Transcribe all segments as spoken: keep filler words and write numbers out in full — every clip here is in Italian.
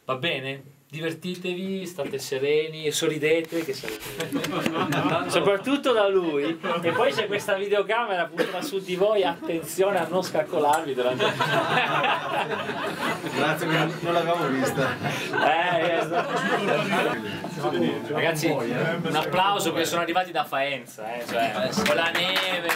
Va bene? Divertitevi, state sereni, sorridete, che sarete. Soprattutto da lui. E poi c'è questa videocamera puntata su di voi, attenzione a non scaccolarvi durante. Grazie, non l'avevamo vista. Eh, esatto. Ragazzi, un applauso perché sono arrivati da Faenza, eh, cioè, con la neve.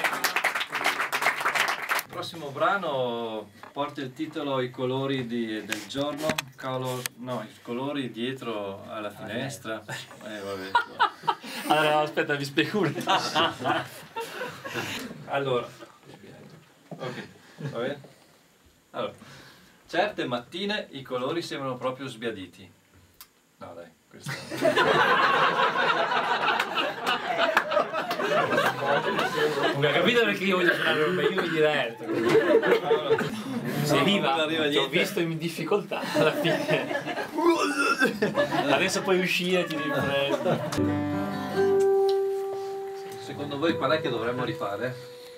Il prossimo brano porta il titolo I colori di, del giorno, Color, no, i colori dietro alla finestra. Eh, vabbè. Allora, aspetta, vi spiego una. Allora, ok, va bene? Allora, certe mattine i colori sembrano proprio sbiaditi. No, dai, questo. Non ho capito perché io voglio suonare un io mi diverto. Sei viva? Ti ho visto in difficoltà alla fine. Adesso puoi uscire e ti riprendi. Secondo voi qual è che dovremmo rifare?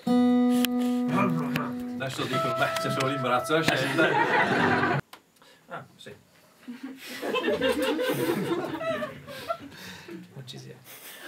Adesso dico, beh, c'è solo l'imbarazzo, la scelta. Ah, sì. Non ci sia.